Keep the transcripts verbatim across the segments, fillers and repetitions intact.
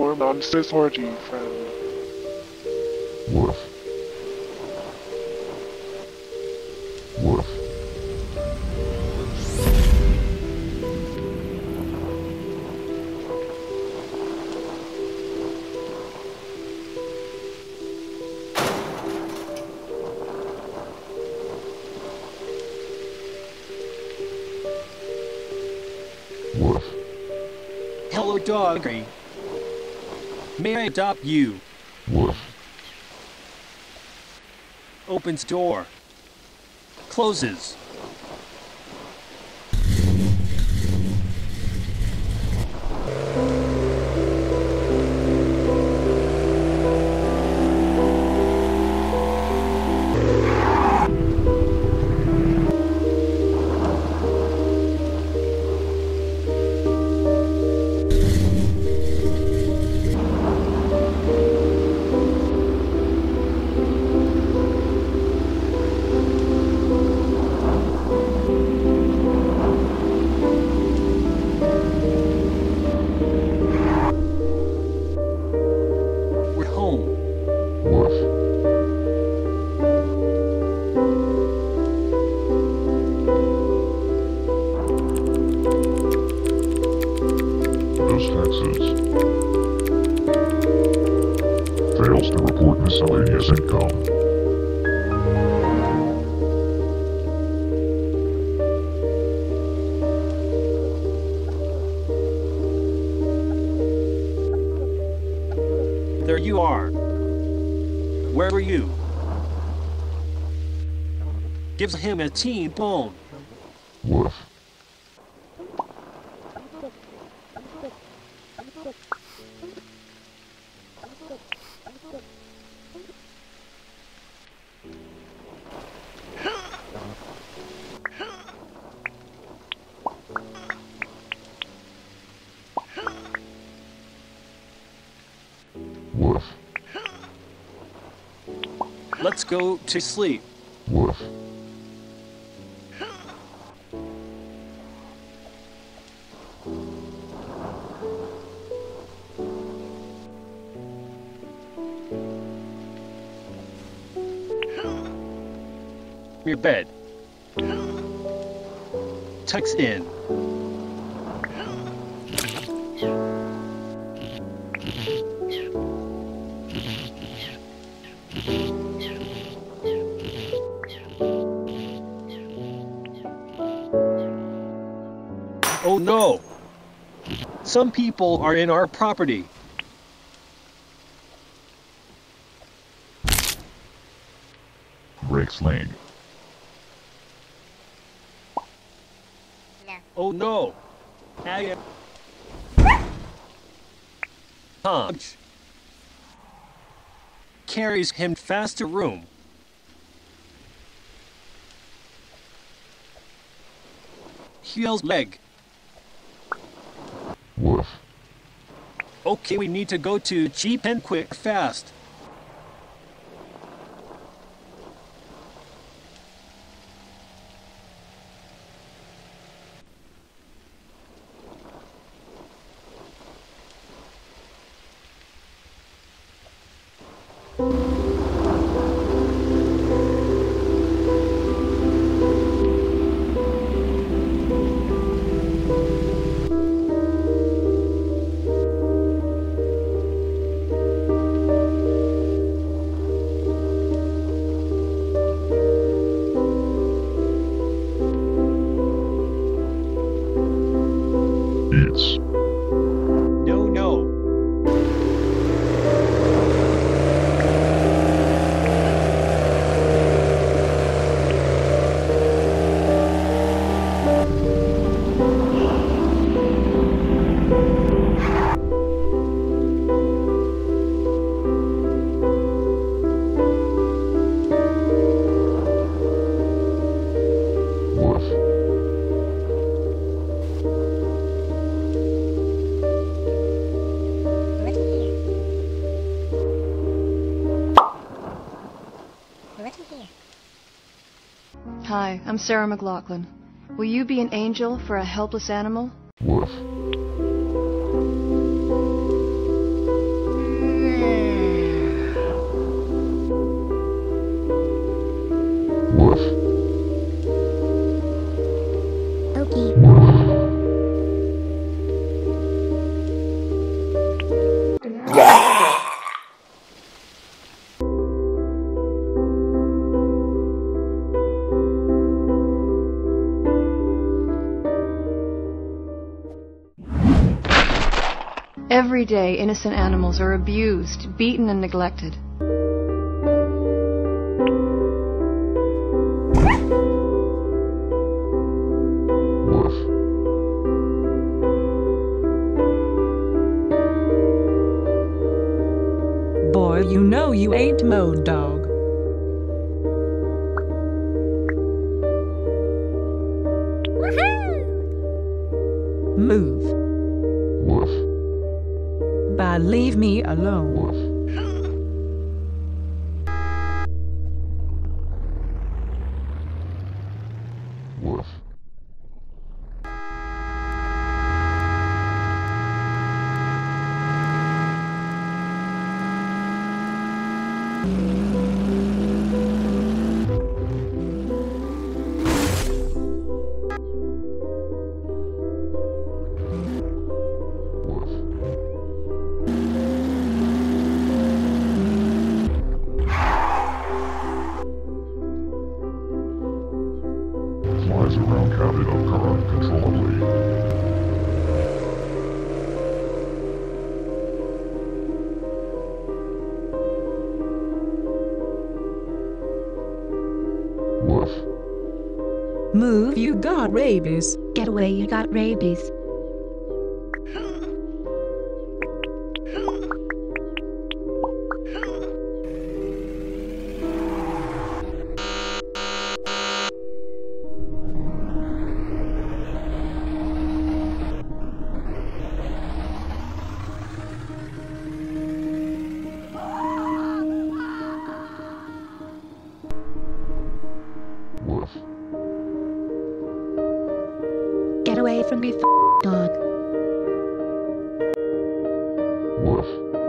for non-cis orgy friend. Woof. Woof. Woof. Hello, doggy. May I adopt you? Woof. Opens door. Closes. We're home. Woof. Those taxes. Fails to report miscellaneous income. There you are. Where were you? Gives him a T-bone. Woof. Woof. Let's go to sleep. Woof. Your bed. Tucks in. Oh no! Some people are in our property. Breaks Lane. Oh no! I Punch. Carries him fast to room. Heels leg. Woof. Okay, we need to go to cheap and quick fast. Eats. No, no. Woof. Hi, I'm Sarah McLaughlin. Will you be an angel for a helpless animal? Woof. Every day, innocent animals are abused, beaten, and neglected. Boy, you know you ain't mowed, dog. Move. Woof. But leave me alone. Woof. Woof. Flies around Captain Upcar uncontrollably. Woof. Move, you got rabies. Get away, you got rabies. Woof. Get away from me, f dog. Woof.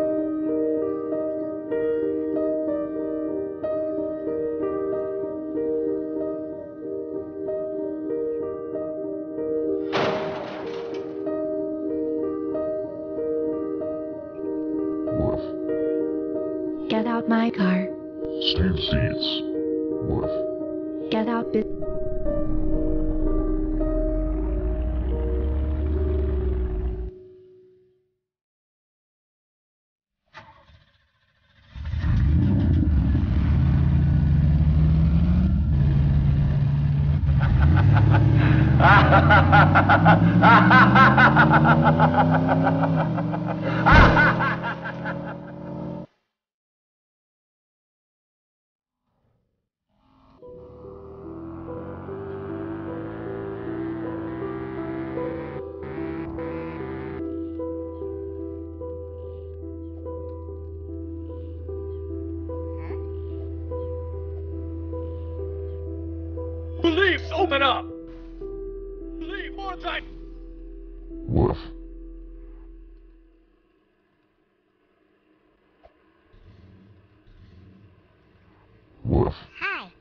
Woof. Get out my car. Stand seats. Woof. Get out, bitch. Police, open up! Police, more time! Woof. Woof. Hi.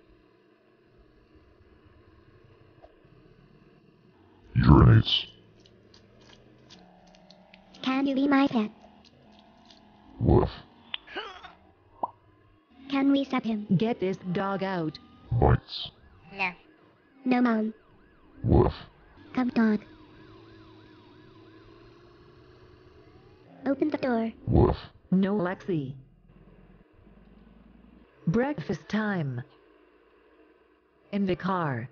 Urinates. Can you be my pet? Woof. Can we stop him? Get this dog out. Bites. No. No, Mom. Woof. Come, dog. Open the door. Woof. No, Lexi. Breakfast time. In the car.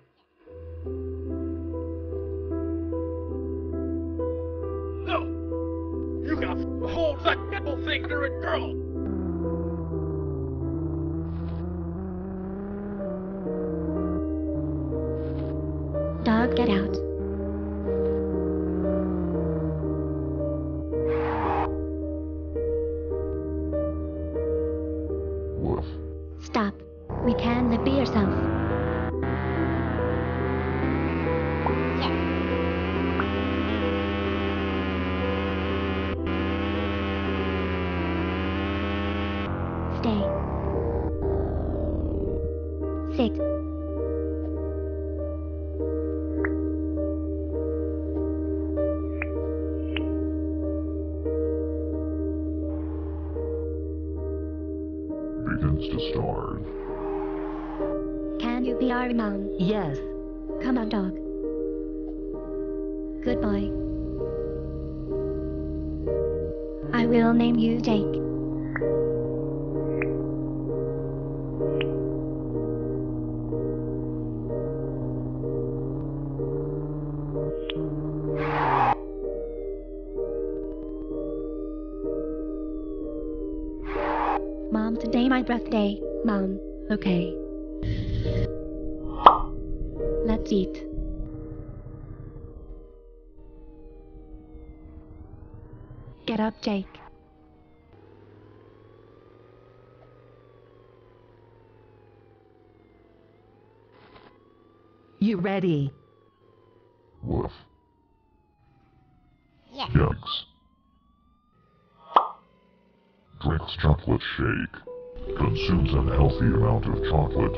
No! You got the whole that nipple thing to a girl! Dog, get out. Woof. Stop. We can live be yourself. Stay. Sit. Begins to start. Can you be our mom? Yes. Come on, dog. Good boy. will name you Jake. Mom, today my birthday. Mom, okay. Let's eat. Get up, Jake. You ready? Woof. Yeah. Yikes. Drinks chocolate shake. Consumes an healthy amount of chocolate.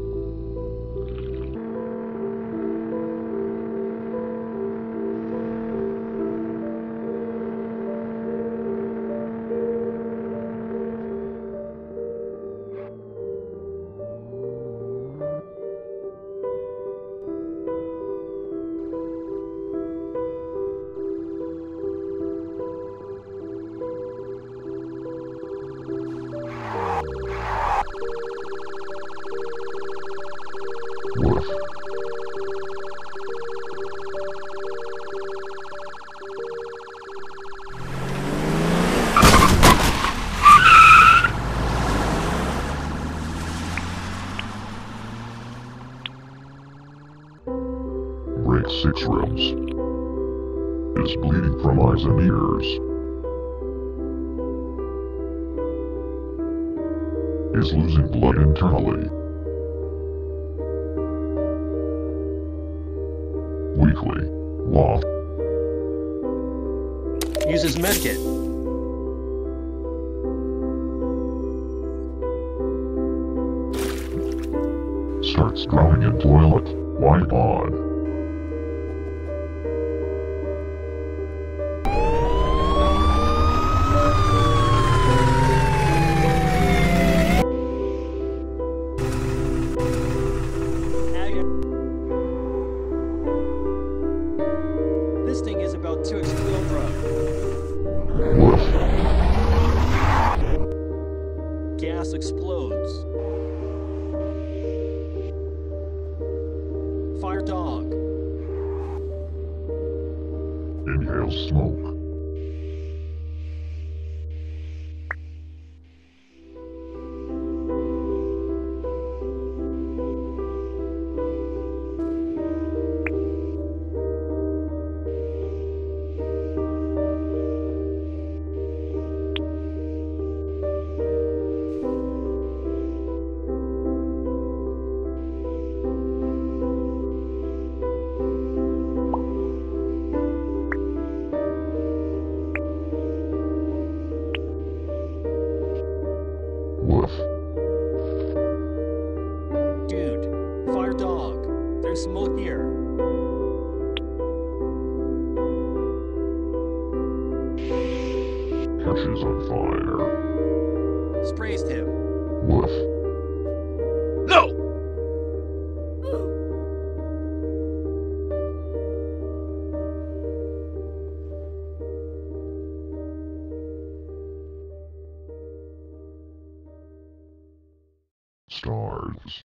Woof. Breaks six ribs. Is bleeding from eyes and ears. Is losing blood internally. Weekly. Law. Uses medkit. Starts drowning in toilet. Wipe on. This thing is about to explode, bro. Woof. Gas explodes. Fire dog. Inhales smoke. Woof. Dude, fire dog. There's smoke here. Catches on fire. Sprays him. Woof. No! Stars.